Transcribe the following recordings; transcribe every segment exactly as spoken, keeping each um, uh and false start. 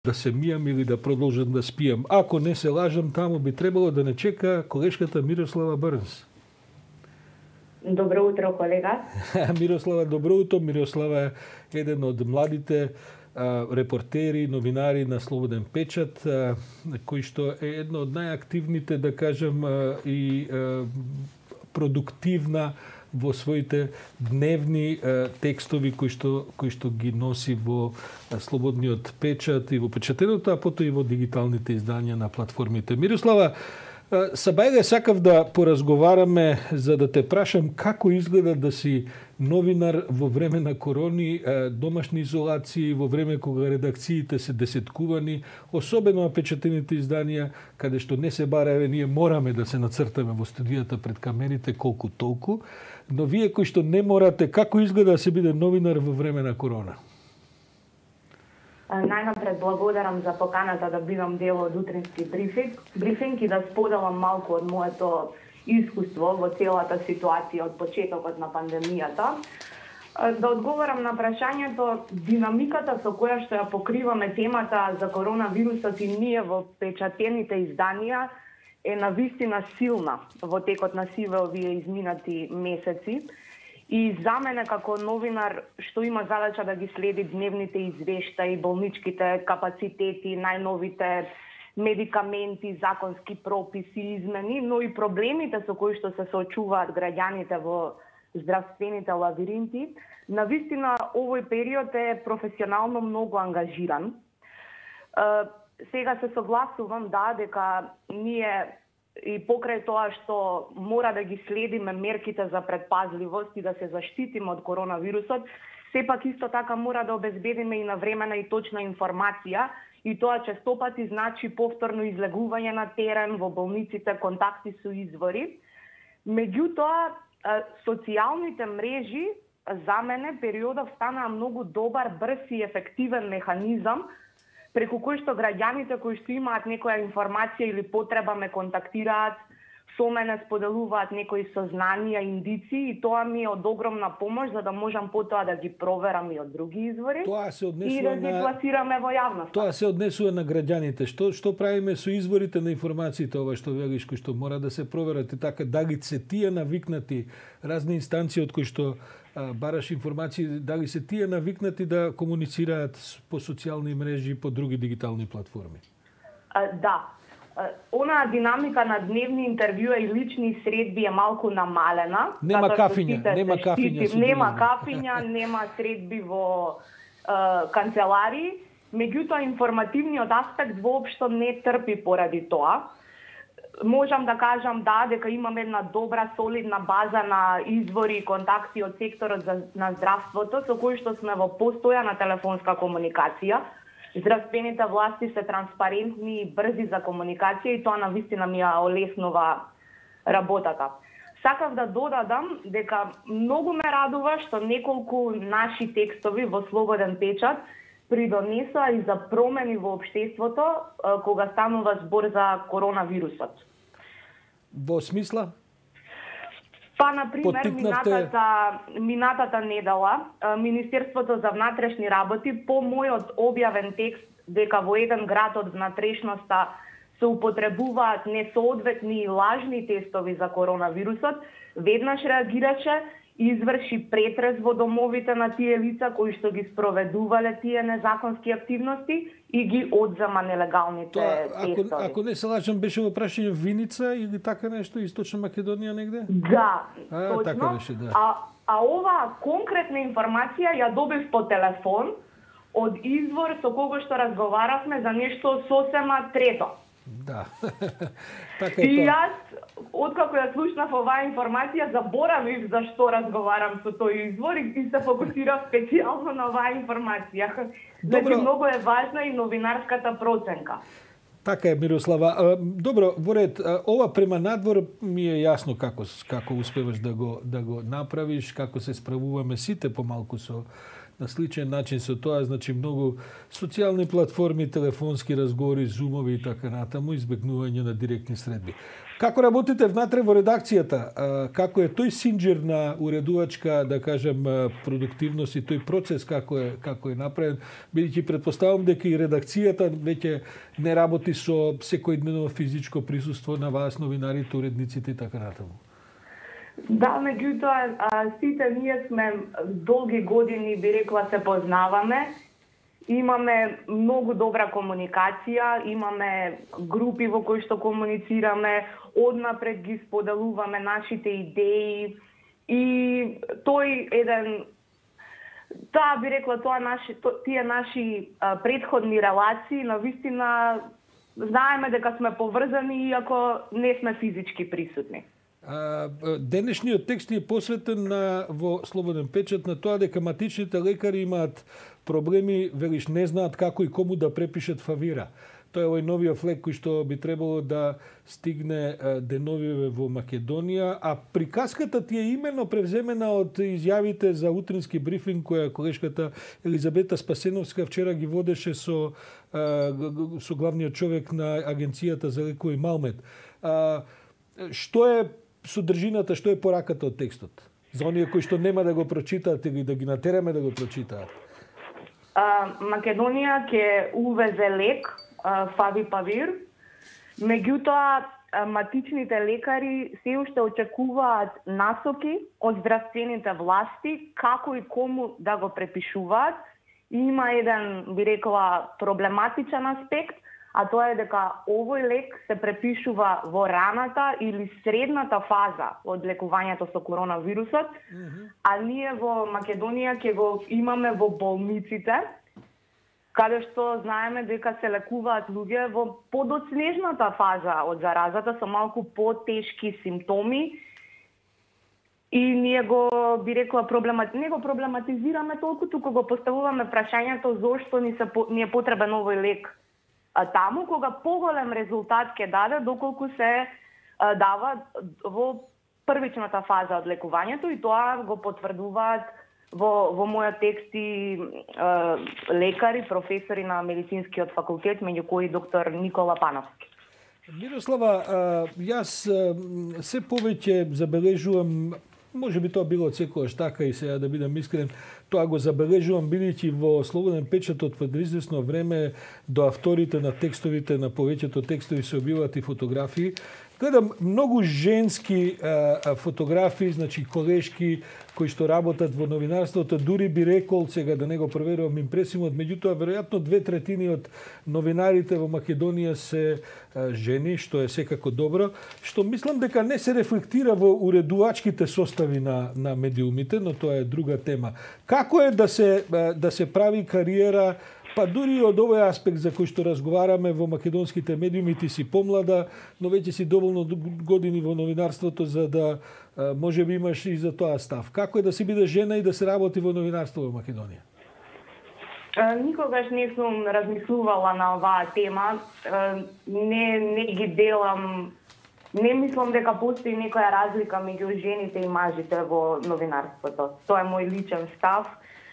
да се мијам или да продолжам да спијам. Ако не се лажам, таму би требало да не чека колешката Мирослава Брнс. Добро утро, колега. Мирослава, добро утро. Мирослава е еден од младите а, репортери, новинари на Слободен печат, а, кој што е едно од најактивните, да кажем, а, и а, продуктивна во своите дневни а, текстови кои што, кои што ги носи во а, Слободниот печат и во печатеното, а потоа и во дигиталните издања на платформите. Мирослава, Сабајле, сакав да поразговараме за да те прашам како изгледа да си новинар во време на корони, домашни изолации, во време кога редакциите се десеткувани, особено на печатените изданија, каде што не се бара, еве, ние мораме да се нацртаме во студијата пред камерите колку толку, но вие кои што не морате, како изгледа да се биде новинар во време на корона? Најнапред благодарам за поканата да бидам дел од утрински брифинг, брифинг и да споделам малку од моето искуство во целата ситуација од почетокот на пандемијата. Да одговорам на прашањето, динамиката со која што ја покриваме темата за коронавирусот и ние во печатените изданија е навистина силна во текот на сиве овие изминати месеци. И за мене како новинар што има задача да ги следи дневните извештаи, болничките капацитети, најновите медикаменти, законски прописи, измени, но и проблемите со кои што се соочуваат граѓаните во здравствените лабиринти, навистина овој период е професионално многу ангажиран. Сега се согласувам да дека ние и покрај тоа што мора да ги следиме мерките за предпазливост и да се заштитиме од коронавирусот, сепак исто така мора да обезбедиме и навремена и точна информација, и тоа честопати значи повторно излегување на терен во болниците, контакти со извори. Меѓутоа, социјалните мрежи за мене периодов станаа многу добар, брз и ефективен механизам преку кој што граѓаните кои што имаат некоја информација или потреба ме контактираат, со мене споделуваат некои сознанија, индици, и тоа ми е од огромна помош за да можам потоа да ги проверам и од други извори и да ги пласираме во јавноста. Тоа се однесува на граѓаните. Што што правиме со изворите на информациите, ова што велиш, кои што мора да се проверат и така, дали се тие навикнати разни инстанции од кои што бараш информации, дали се тие навикнати да комуницираат по социјални мрежи и по други дигитални платформи? А, да. Онаа динамика на дневни интервјуа и лични средби е малку намалена. Нема кафиња, нема кафиња. Нема кафиња, нема средби во е, канцеларии, меѓутоа информативниот аспект воопшто не трпи поради тоа. Можам да кажам да, дека имаме една добра, солидна база на извори и контакти од секторот за, на здравството, со кои што сме во постојана телефонска комуникација. Здравствените власти се транспарентни и брзи за комуникација и тоа навистина ми ја олеснува работата. Сакав да додадам дека многу ме радува што неколку наши текстови во Слободен печат придонесоа и за промени во општеството кога станува збор за коронавирусот. Во смисла? Па, например, Потикнавте... минатата, минатата недела, Министерството за внатрешни работи по мојот објавен текст дека во еден град од внатрешноста се употребуваат несоодветни и лажни тестови за коронавирусот, веднаш реагираше и изврши претрес во домовите на тие лица кои што ги спроведувале тие незаконски активности и ги одзема нелегалните Тоа, ако, тестови. ако не се лажам, беше во прашање Виница или така нешто, Источна Македонија негде? Да, а, точно. Така беше, да. А, а оваа конкретна информација ја добив по телефон од извор со кого што разговаравме за нешто сосема трето. Да. Така е И тоа. јас, откако ја слушнав оваа информација, заборавив за што разговарам со тој извор и се фокусирав специјално на оваа информација. Значи, многу е важна и новинарската проценка. Така е, Мирослава. Добро, во ред, ова према надвор ми е јасно како како успеваш да го да го направиш, како се справуваме сите помалку со на сличен начин со тоа, значи многу социјални платформи, телефонски разговори, зумови и така натаму, избегнување на директни средби. Како работите внатре во редакцијата? Како е тој синџир на уредувачка, да кажем, продуктивност и тој процес како е како е направен, бидејќи претпоставам дека и редакцијата веќе не работи со секојдневно физичко присуство на вас, новинарите, уредниците и така натаму. Да, меѓутоа, сите ние сме долги години, би рекла, се познаваме. Имаме многу добра комуникација, имаме групи во кои што комуницираме, однапред ги споделуваме нашите идеи и тој еден, таа би рекла, тоа наши, тие наши а, предходни релации, навистина знаеме дека сме поврзани, иако не сме физички присутни. А, денешниот текст е посветен на, во Слободен печат на тоа дека матичните лекари имаат проблеми, велиш, не знаат како и кому да препишат фавира. Тоа е овој новиот флек кој што би требало да стигне деновиве во Македонија, а приказката ти е именно превземена од изјавите за утрински брифинг која колешката Елизабета Спасеновска вчера ги водеше со со главниот човек на Агенцијата за лекови Малмед. Што е содржината, што е пораката од текстот? За оние кои што нема да го прочитаат или да ги натераме да го прочитаат. Македонија ќе увезе лек фавипавир, меѓутоа матичните лекари се уште очекуваат насоки од здравствените власти како и кому да го препишуваат. Има еден, би рекла, проблематичен аспект, а тоа е дека овој лек се препишува во раната или средната фаза од лекувањето со коронавирусот, mm-hmm. а ние во Македонија ќе го имаме во болниците, каде што знаеме дека се лекуваат луѓе во подоцнежната фаза од заразата со малку потешки симптоми. И ние го, би рекла, проблемат... не го проблематизираме толку, туку го поставуваме прашањето зошто ни, се, ни е потребен овој лек а, таму, кога поголем резултат ќе даде, доколку се а, дава во првичната фаза од лекувањето, и тоа го потврдуваат во, во мојот текст и а, лекари, професори на медицинскиот факултет, меѓу кои доктор Никола Пановски. Мирослава, јас се повеќе забележувам, може би тоа било од секојаш така и сега да бидам искрен, тоа го забележувам бидејќи во Слободен печат од пред известно време до авторите на текстовите, на повеќето текстови се објавуваат и фотографии. Гледам многу женски а, фотографии, значи колешки кои што работат во новинарството, дури би рекол, сега да не го проверувам импресивно, меѓутоа веројатно две третини од новинарите во Македонија се а, жени, што е секако добро, што мислам дека не се рефлектира во уредувачките состави на на медиумите, но тоа е друга тема. Како е да се да се прави кариера, па дури од овој аспект за кој што разговараме во македонските медиуми, ти си помлада, но веќе си доволно години во новинарството за да може би имаш и за тоа став. Како е да си биде жена и да се работи во новинарство во Македонија? Никогаш не сум размислувала на оваа тема. Не, не ги делам. Не мислам дека постои некоја разлика меѓу жените и мажите во новинарството. Тоа е мој личен став.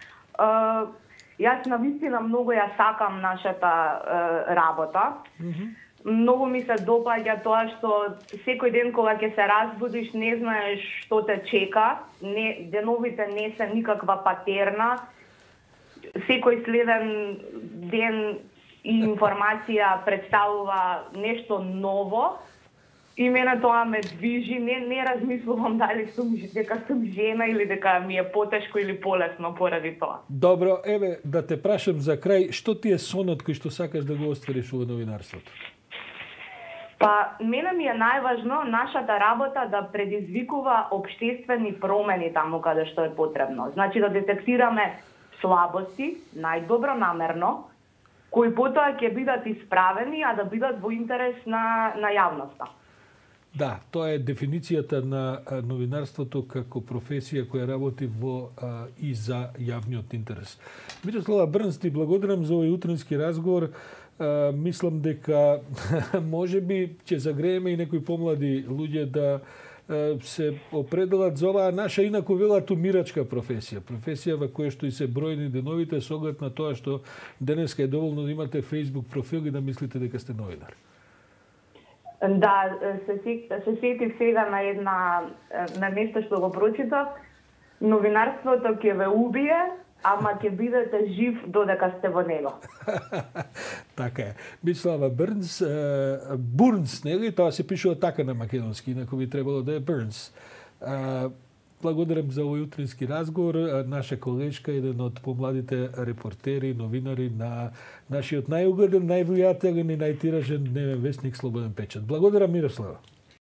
Јас навистина многу ја сакам нашата е, работа. Mm-hmm. Многу ми се допаѓа тоа што секој ден кога ќе се разбудиш не знаеш што те чека. Не, деновите не се никаква патерна. Секој следен ден и информација представува нешто ново. И мене тоа ме движи, не, не размислувам дали сум, дека сум жена или дека ми е потешко или полесно поради тоа. Добро, еве да те прашам за крај, што ти е сонот кој што сакаш да го оствариш во новинарството? Па, мене ми е најважно нашата работа да предизвикува општествени промени таму каде што е потребно. Значи да детектираме слабости, најдобро намерно, кои потоа ќе бидат исправени, а да бидат во интерес на, на јавноста. Да, тоа е дефиницијата на новинарството како професија која работи во а, и за јавниот интерес. Мирослава Брнс, ти благодарам за овој утрински разговор. А, мислам дека може би ќе загрееме и некои помлади луѓе да се определат за оваа наша инаку велат умирачка професија. Професија во која што и се бројни деновите со оглед на тоа што денеска е доволно да имате Facebook профил и да мислите дека сте новинар. Да, се, се сетив сега на една на нешто што го прочитав. Новинарството ќе ве убие, ама ќе бидете жив додека сте во него. Така е. Мислава Бернс, Бурнс, нели? Тоа се пишува така на македонски, инаку би требало да е Бернс. Благодарам за овој утрински разговор. Наша колешка, еден од помладите репортери, новинари на нашиот најугледен, највлијателен и најтиражен дневен вестник Слободен печат. Благодарам, Мирослава.